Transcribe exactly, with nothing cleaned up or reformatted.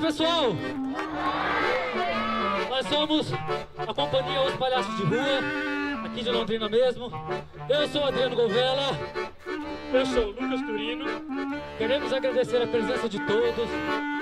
pessoal! Nós somos a companhia Os Palhaços de Rua, aqui de Londrina mesmo. Eu sou Adriano Govella. Eu sou o Lucas Turino. Queremos agradecer a presença de todos.